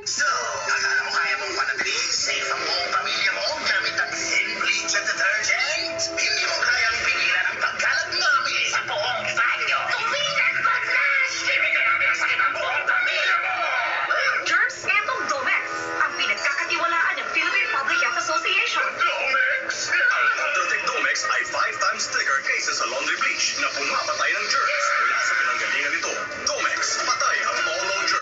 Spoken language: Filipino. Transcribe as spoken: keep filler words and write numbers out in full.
So, akala mo kaya mong panatilihin safe ang buong pamilya mo gamit ang Bleach at detergent? Hindi mo kayang pigilan ang pagkalat namin sa buong banyo. Tuminan ka, Flash! Bibigyan namin ang sakit ang buong pamilya mo! Germs Etong Domex, ang pinagkakatiwalaan ng Philippine Public Health Association. Domex! Ang Ultratech Domex ay five times thicker kaysa sa laundry bleach na pumapatay ng germs. Mula sa pinanggalingan nito, Domex, patay ang all